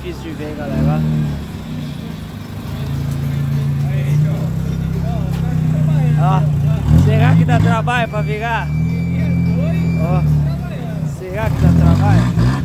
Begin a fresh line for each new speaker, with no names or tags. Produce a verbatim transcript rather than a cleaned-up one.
difícil de ver, galera. Ó, será que dá trabalho pra virar? Ó, será que dá trabalho?